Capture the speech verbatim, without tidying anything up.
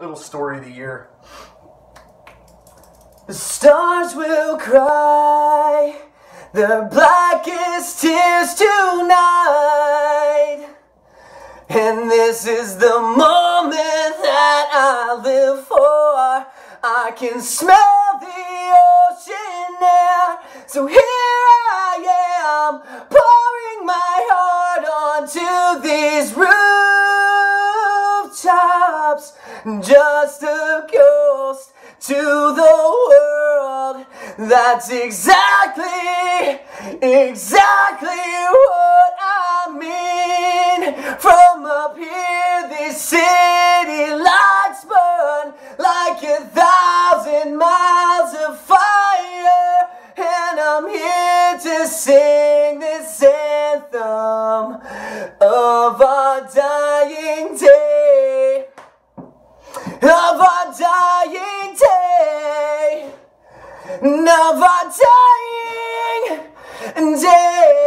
little story of the year. The stars will cry the blackest tears tonight, and this is the moment that I live for. I can smell the ocean air, so here I am, pouring my heart onto these rooftops, just a ghost to the world. That's exactly, exactly what I mean. From up here, these city lights burn like a thousand miles of fire, and I'm here to sing this anthem of our dying day, of our dying day, of our dying day.